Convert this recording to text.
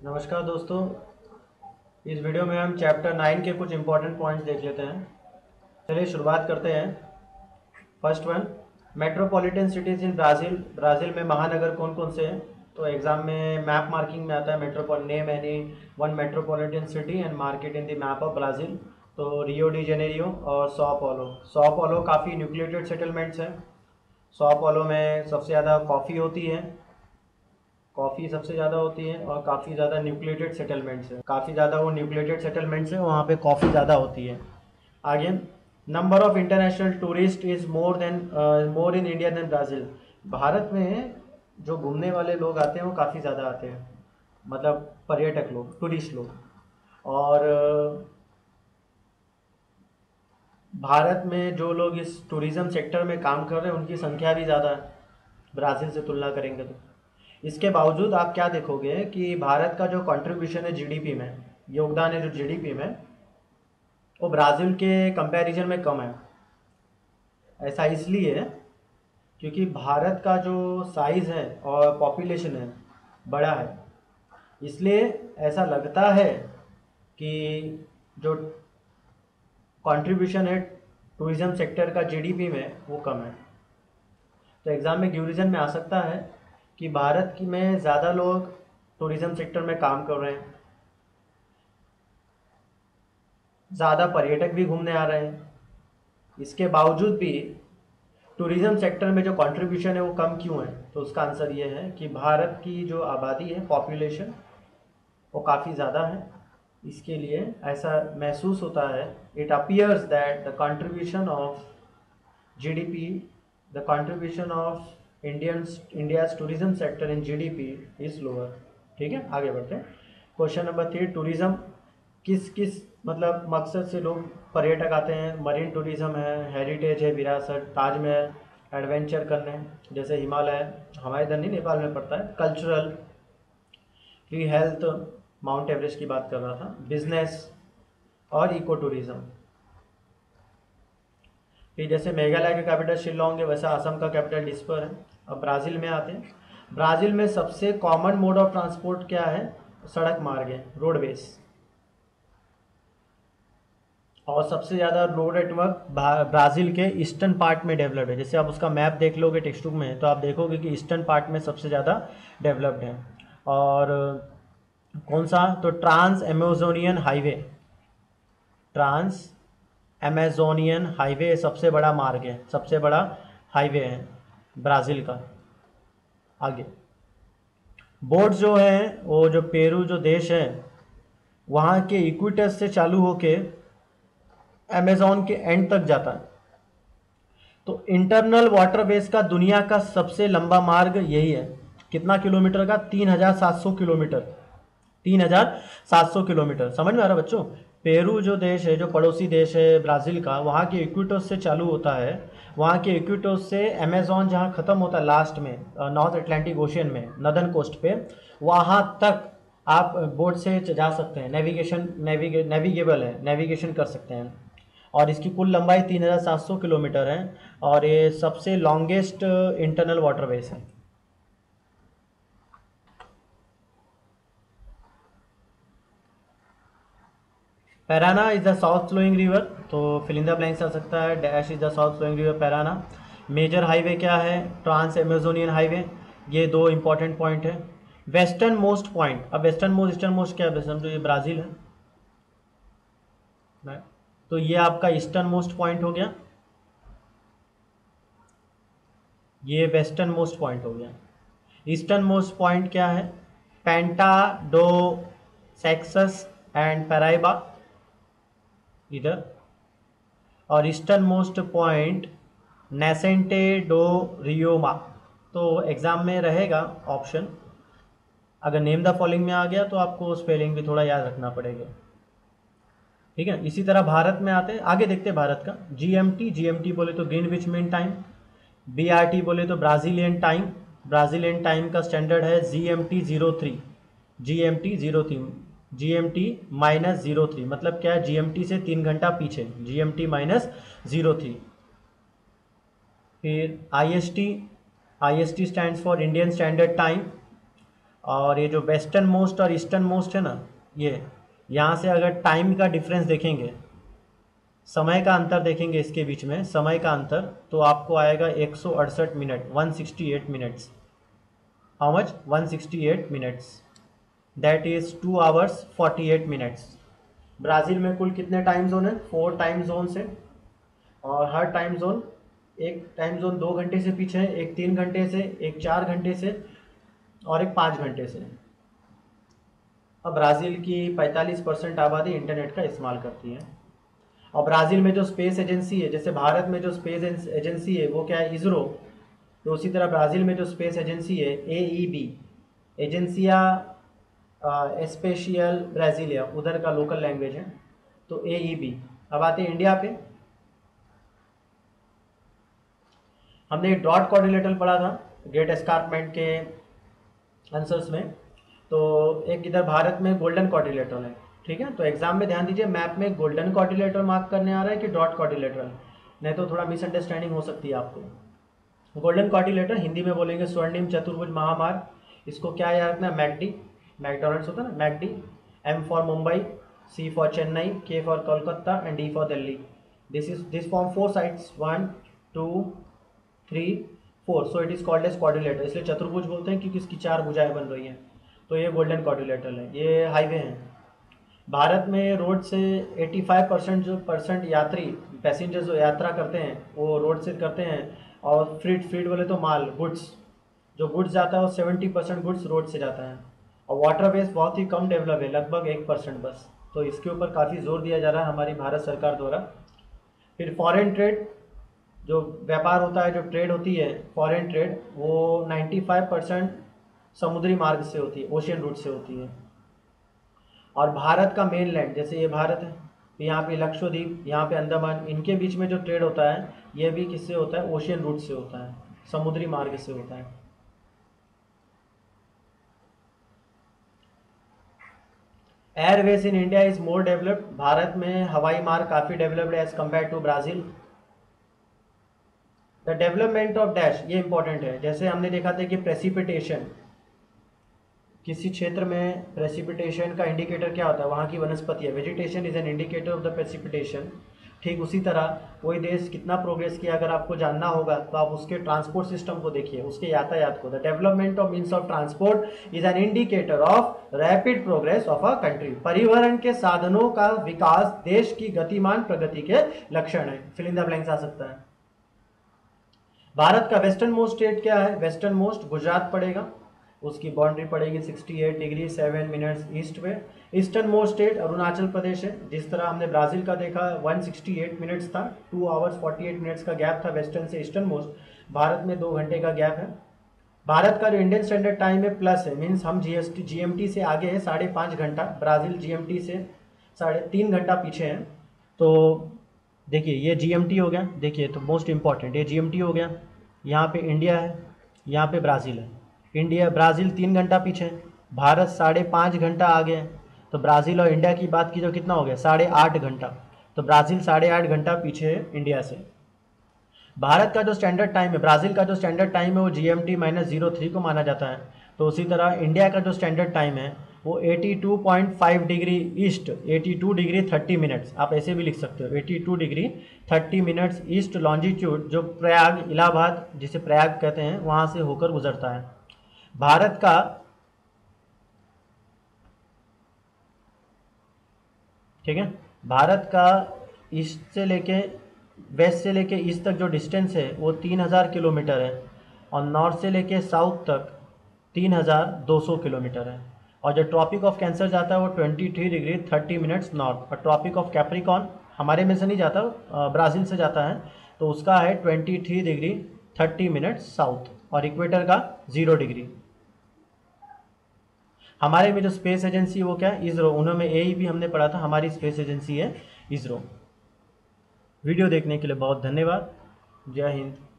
नमस्कार दोस्तों। इस वीडियो में हम चैप्टर 9 के कुछ इंपॉर्टेंट पॉइंट्स देख लेते हैं। चलिए शुरुआत करते हैं। First one, metropolitan cities in Brazil. Brazil में महानगर कौन कौन से हैं? तो एग्जाम में मैप मार्किंग में आता है metropol name any one metropolitan city and mark it in the map of Brazil. तो रियो डी जेनेरियो और सॉ पॉलो। सॉ पॉलो काफ़ी न्यूक्लिएटेड सेटलमेंट्स हैं। सॉ पॉलो में सबसे ज़्यादा कॉफ़ी होती है, कॉफ़ी सबसे ज़्यादा होती है और काफ़ी ज़्यादा न्यूक्लिएटेड सेटलमेंट्स है, काफ़ी ज़्यादा वो न्यूक्लिएटेड सेटलमेंट्स है, वहाँ पे कॉफ़ी ज़्यादा होती है। आगे, number of international tourist is more in India than Brazil. Bharat में जो घूमने वाले लोग आते हैं वो काफ़ी ज़्यादा आते हैं, मतलब पर्यटक लोग, टूरिस्ट लोग। और भारत में जो लोग इस टूरिज़्म सेक्टर में काम कर रहे हैं उनकी संख्या भी ज़्यादा है ब्राज़ील से तुलना करेंगे तो। इसके बावजूद आप क्या देखोगे कि भारत का जो कंट्रीब्यूशन है जीडीपी में, योगदान है जो जीडीपी में, वो ब्राज़ील के कंपैरिजन में कम है। ऐसा इसलिए क्योंकि भारत का जो साइज़ है और पॉपुलेशन है बड़ा है, इसलिए ऐसा लगता है कि जो कंट्रीब्यूशन है टूरिज़्म सेक्टर का जीडीपी में वो कम है। तो एग्ज़ाम में गिव में आ सकता है कि भारत की में ज़्यादा लोग टूरिज़्म सेक्टर में काम कर रहे हैं, ज़्यादा पर्यटक भी घूमने आ रहे हैं, इसके बावजूद भी टूरिज़्म सेक्टर में जो कंट्रीब्यूशन है वो कम क्यों है? तो उसका आंसर ये है कि भारत की जो आबादी है, पॉपुलेशन, वो काफ़ी ज़्यादा है। इसके लिए ऐसा महसूस होता है, it appears that the contribution of GDP, the contribution of India's tourism sector in GDP is lower. ठीक है, आगे बढ़ते हैं। क्वेश्चन नंबर 3, टूरिज्म किस किस मतलब मकसद से लोग पर्यटक आते हैं? मरीन टूरिज्म है, हेरिटेज है, विरासत, ताजमहल, एडवेंचर करने जैसे हिमालय, हमारे इधर नहीं नेपाल में पड़ता है, कल्चरल, की हेल्थ, माउंट एवरेस्ट की बात कर रहा था, बिजनेस और इको टूरिज्म। फिर जैसे मेघालय का कैपिटल शिलोंग है, वैसा असम का कैपिटल डिस्पर है। अब ब्राज़ील में आते हैं। ब्राज़ील में सबसे कॉमन मोड ऑफ ट्रांसपोर्ट क्या है? सड़क मार्ग है, रोडवेज। और सबसे ज़्यादा रोड नेटवर्क ब्राज़ील के ईस्टर्न पार्ट में डेवलप्ड है। जैसे आप उसका मैप देख लोगे टेक्स्ट बुक में तो आप देखोगे कि ईस्टर्न पार्ट में सबसे ज़्यादा डेवलप्ड है। और कौन सा? तो trans Amazonian highway, trans Amazonian highway सबसे बड़ा मार्ग है, सबसे बड़ा हाईवे है ब्राज़ील का। आगे, बोट जो है वो जो पेरू जो देश है वहाँ के इक्वेटर से चालू होके अमेजोन के एंड तक जाता है। तो इंटरनल वाटरवेज का दुनिया का सबसे लंबा मार्ग यही है। कितना किलोमीटर का? 3700 किलोमीटर। 3700 किलोमीटर, समझ में आ रहा है बच्चों? पेरू जो देश है, जो पड़ोसी देश है ब्राज़ील का, वहाँ के इक्वेटोस से चालू होता है। वहाँ के इक्वेटोस से अमेजोन जहाँ ख़त्म होता है लास्ट में, नॉर्थ अटलांटिक ओशियन में, नदर्न कोस्ट पे, वहाँ तक आप बोट से जा सकते हैं। नेविगेबल है, नेविगेशन कर सकते हैं। और इसकी कुल लंबाई 3700 किलोमीटर है और ये सबसे लॉन्गेस्ट इंटरनल वाटरवेज है। Parana is the south flowing river, तो फिल इन द ब्लैंक्स आ सकता है। Dash is the south flowing river Parana. Major highway क्या है? Trans Amazonian highway. ये दो इंपॉर्टेंट पॉइंट है। वेस्टर्न मोस्ट पॉइंट, अब वेस्टर्न मोस्ट ईस्टर्न मोस्ट क्या है? समझो ये ब्राज़ील है, तो ये आपका ईस्टर्न मोस्ट पॉइंट हो गया, ये वेस्टर्न मोस्ट पॉइंट हो गया। ईस्टर्न मोस्ट पॉइंट क्या है? पेंटा डो सेक्सस एंड पैराइबा इधर। और eastern most point Nascente do Rio Moa. तो एग्ज़ाम में रहेगा ऑप्शन, अगर नेम द फॉलोइंग में आ गया तो आपको स्पेलिंग भी थोड़ा याद रखना पड़ेगा। ठीक है, इसी तरह भारत में आते हैं, आगे देखते हैं भारत का। जीएमटी, जीएमटी बोले तो ग्रीनविच मीन टाइम। बीआरटी बोले तो ब्राज़ीलियन टाइम, ब्राज़ीलियन टाइम का स्टैंडर्ड है GMT 03, GMT 03, GMT-03 मतलब क्या है? GMT से 3 घंटा पीछे, GMT-03। फिर IST, IST stands for Indian standard time. और ये जो वेस्टर्न मोस्ट और ईस्टर्न मोस्ट है ना, ये यहाँ से अगर टाइम का डिफरेंस देखेंगे, समय का अंतर देखेंगे इसके बीच में, समय का अंतर, तो आपको आएगा 168 minute, 168 minutes. How much? 168 minutes, that is 2 hours 48 minutes. Brazil में कुल कितने टाइम जोन है? 4 टाइम जोन है, और हर टाइम जोन, एक टाइम जोन 2 घंटे से पीछे है, एक 3 घंटे से, एक 4 घंटे से, और एक 5 घंटे से। अब ब्राज़ील की 45% आबादी इंटरनेट का इस्तेमाल करती है। और ब्राज़ील में जो स्पेस एजेंसी है, जैसे भारत में जो स्पेस एजेंसी है वो क्या है? इसरो। तो उसी तरह ब्राज़ील में जो स्पेस एजेंसी है, AEB, एजेंसिया एस्पेशियल ब्राज़ीलिया, उधर का लोकल लैंग्वेज है, तो AEB। अब आते हैं इंडिया पे। हमने डॉट कोऑर्डिनेटर पढ़ा था ग्रेट एस्कार्पमेंट के आंसर्स में। तो एक इधर भारत में गोल्डन कोऑर्डिनेटर है, ठीक है। तो एग्जाम में ध्यान दीजिए, मैप में गोल्डन कोऑर्डिनेटर मार्क करने आ रहा है कि डॉट कोऑर्डिनेटर, नहीं तो थोड़ा मिसअंडरस्टैंडिंग हो सकती है आपको। गोल्डन कोऑर्डिनेटर हिंदी में बोलेंगे स्वर्णिम चतुर्भुज महामार्ग। इसको क्या याद रखना है? मैकडी, मैकडोनल्ड्स होता है ना, McD. M for Mumbai, C for Chennai, K for Kolkata and D for Delhi. This form 4 sides, 1 2 3 4, so it is called as quadrilateral. इसलिए चतुर्भुज बोलते हैं क्योंकि इसकी 4 भुजाएं बन रही हैं। तो ये गोल्डन क्वाड्रिलेटरल है। ये हाईवे हैं। भारत में रोड से 85% जो परसेंट यात्री, पैसेंजर जो यात्रा करते हैं वो रोड से करते हैं। और फ्रीड बोले तो माल, गुड्स, जो गुड्स जाता है वो 70% गुड्स रोड से जाता है। और वाटरवेज बहुत ही कम डेवलप है, लगभग 1% बस। तो इसके ऊपर काफ़ी जोर दिया जा रहा है हमारी भारत सरकार द्वारा। फिर फॉरेन ट्रेड, जो व्यापार होता है, जो ट्रेड होती है, फॉरेन ट्रेड, वो 95% समुद्री मार्ग से होती है, ओशियन रूट से होती है। और भारत का मेन लैंड, जैसे ये भारत है, तो यहाँ पे लक्षद्वीप, यहाँ पे अंडमान, इनके बीच में जो ट्रेड होता है ये भी किससे होता है? ओशियन रूट से होता है, समुद्री मार्ग से होता है। Airways in India is more developed. Bharat में हवाई मार्ग काफ़ी डेवलप्ड है as compare to Brazil. The development of dash, ये इंपॉर्टेंट है। जैसे हमने देखा था कि प्रेसिपिटेशन, किसी क्षेत्र में प्रेसिपिटेशन का इंडिकेटर क्या होता है? वहाँ की वनस्पति है। Vegetation is an indicator of the precipitation. ठीक उसी तरह कोई देश कितना प्रोग्रेस किया, अगर आपको जानना होगा तो आप उसके ट्रांसपोर्ट सिस्टम को देखिए, उसके यातायात को। The development of means of transport is an indicator of rapid progress of a country. परिवहन के साधनों का विकास देश की गतिमान प्रगति के लक्षण है। फिल इन द ब्लैंक्स आ सकता है। भारत का वेस्टर्न मोस्ट स्टेट क्या है? वेस्टर्न मोस्ट गुजरात पड़ेगा, उसकी बाउंड्री पड़ेगी 68 डिग्री 7 मिनट्स ईस्ट पे। Eastern most state Arunachal Pradesh है। जिस तरह हमने ब्राज़ील का देखा 168 मिनट्स था, 2 आवर्स 48 मिनट्स का गैप था वेस्टर्न से ईस्टर्न मोस्ट। भारत में 2 घंटे का गैप है। भारत का जो इंडियन स्टैंडर्ड टाइम है प्लस है, मीन्स हम GMT से आगे है 5.5 घंटा। ब्राज़ील GMT से 3.5 घंटा पीछे है। तो देखिए ये GMT हो गया, देखिए तो मोस्ट इंपॉर्टेंट ये GMT हो गया। यहाँ पे इंडिया है, यहाँ पे ब्राज़ील है। इंडिया, ब्राज़ील 3 घंटा पीछे है, भारत 5.5 घंटा आगे है। तो ब्राज़ील और इंडिया की बात की तो कितना हो गया? 8.5 घंटा। तो ब्राज़ील 8.5 घंटा पीछे है इंडिया से। भारत का जो स्टैंडर्ड टाइम है, ब्राज़ील का जो स्टैंडर्ड टाइम है वो GMT-03 को माना जाता है। तो उसी तरह इंडिया का जो स्टैंडर्ड टाइम है वो 82.5 डिग्री ईस्ट, 82 डिग्री 30 मिनट्स, आप ऐसे भी लिख सकते हो, 82 डिग्री 30 मिनट्स ईस्ट लॉन्जिट्यूड, जो प्रयाग, इलाहाबाद जिसे प्रयाग कहते हैं, वहाँ से होकर गुजरता है। भारत का ठीक है, भारत का ईस्ट से लेके वेस्ट से लेके ईस्ट तक जो डिस्टेंस है वो 3000 किलोमीटर है, और नॉर्थ से लेके साउथ तक 3200 किलोमीटर है। और जो ट्रॉपिक ऑफ कैंसर जाता है वो 23 डिग्री 30 मिनट्स नॉर्थ, और ट्रॉपिक ऑफ कैप्रिकॉन हमारे में से नहीं जाता, ब्राज़ील से जाता है, तो उसका है 23 डिग्री 30 मिनट्स साउथ, और इक्वेटर का 0 डिग्री। हमारे में जो स्पेस एजेंसी है वो क्या है? इसरो। उन्होंने AEB हमने पढ़ा था, हमारी स्पेस एजेंसी है इसरो। वीडियो देखने के लिए बहुत धन्यवाद। जय हिंद।